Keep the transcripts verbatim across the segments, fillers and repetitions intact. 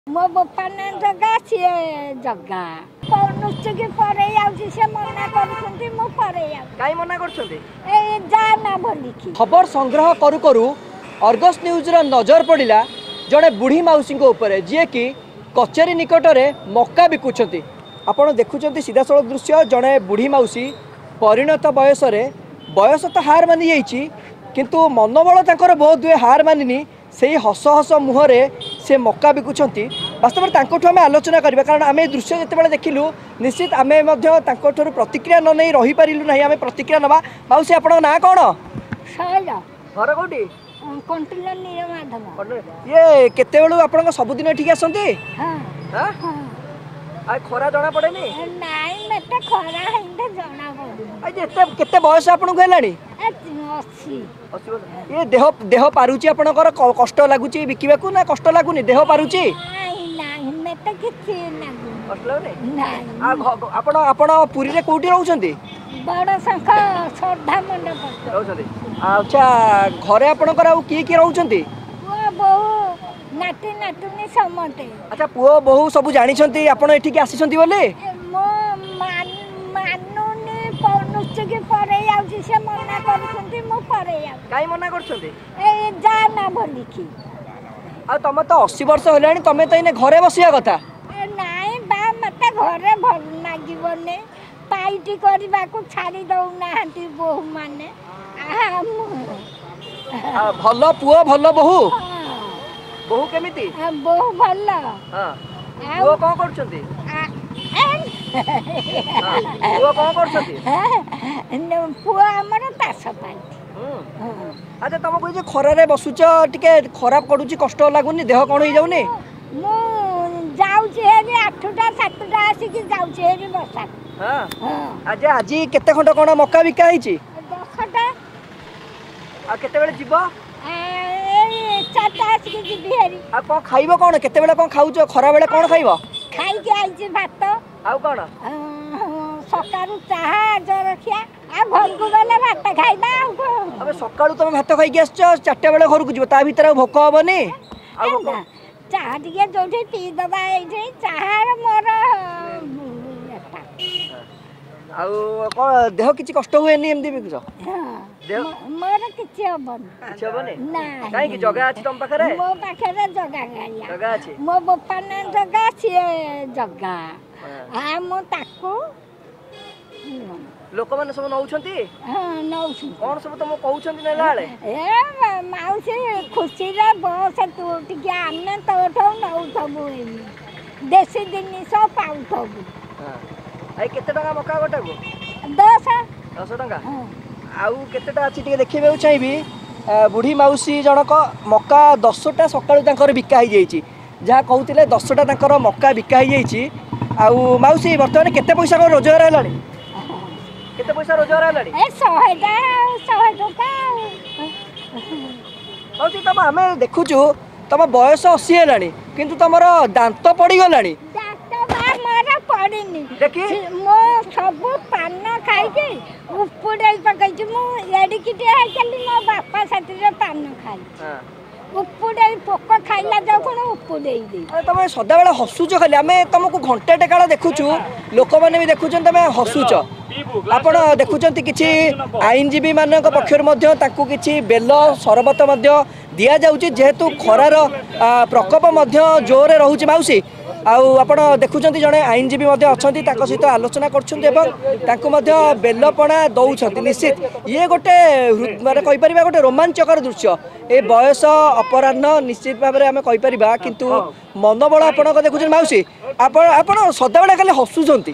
मो बापा ना जगह सी जगह पौनुष्ट के परे आउची से मना करछंती मो परे आउ काई मना करछंती ए जा ना बोलिकी खबर संग्रह करू करू अर्गस न्यूज रा नजर पड़िला जड़े बुढ़ी मौसी ऊपर जी कि कचेरी निकट में मक्का बिकुंट आपड़ देखुं सीधा सड़क दृश्य जड़े बुढ़ी मौसी परिणत बयस बयस तो हार मानि जाइए किंतु मनोबल तंकर बहुत हुए हार मानिनी से हस हस मुहरे से मक्का बिकुंट वास्तव में आम आलोचना करवा कारण आम दृश्य जिते देखिलु निश्चित आम प्रतिक्रिया न नहीं रही पारिलु ना आम प्रतिक्रिया नवा मौसी आपण ना कौन घर कौटी ये केते बेलू आपण सबुदिन एठिक आसंती आ खरा जना पड़ेनी नाई मते खरा हिंदे जना पड़े आज एते केते बयस आपन को हेलानी अस्सी ये देह देह पारुची आपनकर कष्ट लागुची बिकिबाकू ना कष्ट लागुनी देह पारुची नाई नाई मते किछि लागु कष्ट लागुनी नाई आ आपण आपण पुरी रे कोठी रहउछंती बड़ संख श्रद्धा मंडप रहउछंती अच्छा घरे आपनकर आ की की रहउछंती वो बहु नाती नातुनी समते अच्छा पुओ बहु सब जानी छंती आपण एठी के आसी छंती बोले मो मान मानुनी पौनुष्ट के परे आउची से मना करछंती मो परे आउ काई मना करछंती ए जा ना बोलिकी आ तम तो अस्सी वर्ष होलानी तमे तो इने घरे बसिया कथा ए नाई बा मते घरे भल लागिबने पाइटी करबा को छाड़ी दउ नाहंती बहु माने आ भलो पुओ भलो बहु बहु केमिति बहु भल हां पुओ कोन करछंती पुओ कोन करछंती पुओ हमर तास पाई अच्छा तुम कोई जे खरा रे बसुच टिके खराब करूची कष्ट लागुनी देह कोन हो जाउनी मु जाउची हेरी आठटा सातटा आसी कि जाउची हेरी बसा हां आज आज केते खंड कोन मक्का बिका हिची दसटा आ केते बेले जीवो ए चारटा आसी कि जीबी हेरी आ कोन खाइबो कोन केते बेले कोन खाउचो खरा बेले कोन खाइबो खाई के आइची भात आउ कोन सकाळु चाहा जरखिया आ घर को गले भात खाइबा अबे सकाळु तुम भात खाई के आछो चारटा बेले घर को जीवो ता भीतर भोक होबनी आ चाहा टिके जोठी पी दबा एठी चाहा मोर आउ को देह किछि कष्ट हुए नि एमदी बिकुछ देह मोर किछि हबन किछि हबनी ना काई कि जगह अछि तुम पाखरे मो पाखरे जगह गाया जगह अछि मो बापा ना जगह सी जगह आ मो ताकू लोक माने सब नउछंती हां नउछ कोन सब तुम कहउछंती नेला आले ए माउसी खुशी रे बस तू टिके आने तो ठौ नउ थबु देसी जिनिस पाउ थबु हां आई केते टका मक्का गोटा को दस दस टका आउ केतेटा अछि टिके देखिबे चाहिबी बुढ़ी मौसी जनक मक्का दसटा सकाळु तांकर बिका ही जाईची जहा कहउतिले दसटा तांकर मक्का बिका ही जाईची आउ मौसी वर्तमान केते पैसा को रोजगार हलानी केते पैसा रोजगार हलानी ए सौ टा सौ टका मौसी तम आमे देखुचु तम बयस अस्सी हलानी किंतु तमर दांत पड़ी गलानी दांत बा मोर पड़िनी देखि मो सब पान खाई के उपुडै पकै छु मो एडी किटे है चली मो बापा साथी रे पान खाई हां उपुडै पोक खाइला जाऊ कोन उपुडै दे अरे तमे सदा बेला हसुचो खाली आमे तुमको घंटा टेकाला देखुचु लोक माने भी देखुचन तमे हसुचो आपण देखुचंती किछि आईनजीबी मानक पक्षर मध्ये ताकू किछि बेल सरबत मध्ये दिया जाउची जेहेतु खरार प्रकोप मध्ये जोरे रहउची माउसी आउ आपण देखुचंती जने आईनजीबी मध्ये अछंती ताको सहित आलोचना करछुंती एवं ताको मध्ये बेलपणा दउछंती निश्चित ये गोटे माने कहि परिबा गोटे रोमांचकर दृश्य ए बयस अपराह्न निश्चित भाव में आम कहीपर किंतु मनोबल आपण देखुन मौसी आपण आपण सदा बेला खाली हसुचंती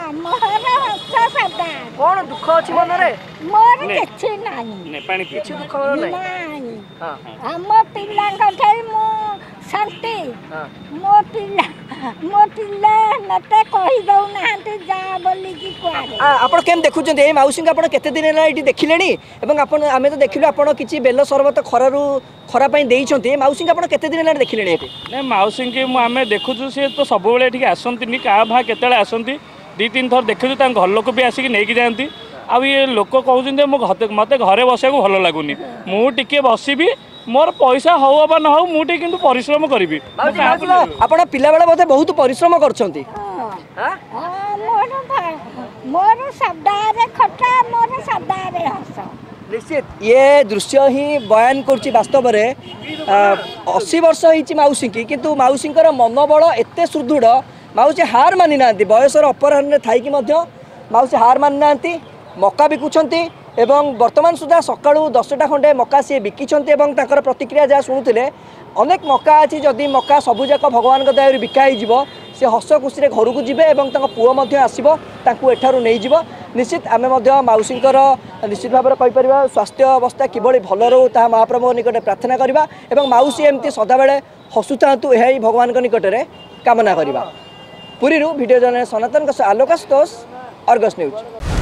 कौन दुख अछि मन रे मोर किछि नाही ने पानी किछि दुख मन नाही हां हम पिल्ला कथै मो शांति हां मो पिल्ला मो पिल्ला नते कहि दउ नाहंते जा बोली की कोआरे आ आपण केम देखुचंती ए मौसी का आपण केते दिन ना इटी देखिलेनी एवं आपण आमे तो देखिलु आपण किछि बेल सरबत खरारु खरा पई देइछंती मौसी का आपण केते दिन ना देखिलेनी एटी ने मौसी के आमे देखुछु से तो सब बेले ठीक आसंती का भा केतेले आसंती दी तीन थर देखु घर लोक भी आसिक नहीं जाती आ ये लोक कहते मत घरे बस भल लगुनि मुझे बसबि मोर पैसा हौ अबा न हौ मुझे किंतु परिश्रम करी आपण पिला बेले बोधे बहुत परिश्रम करछंती ହଁ ମୋର ଭା- ମୋର ଶବ୍ଦରେ ଖଟା ମୋର ଶବ୍ଦରେ ହସ निश्चित ये दृश्य ही बयान कर वास्तव में अशी वर्ष होती मौसी की किंतु मौसी मनोबल एत सुदृढ़ मौसी हार मानि ना बयसर अपराह्न थी मौसी हार मानि ना मका बिकुंट एवं वर्तमान सुधा सकाळू दसटा खंडे मका सी बिकिंट प्रतिक्रिया जहाँ शुणुते अनेक मका अच्छी जदि मका सबुजाक भगवान दया बिका हो सी हस खुशी घर को जीवे और पुओ आसो एठारू नहीं जीव निश्चित आम मौसी निश्चित भाव में कहीपर स्वास्थ्य अवस्था किभली भल रो ता महाप्रभु निकट प्रार्थना करवा और मौसी एमती सदाबले हसु था यही भगवान निकट में कामना करवा Puri video journalist Sanatan Alok Ashutosh Argus news.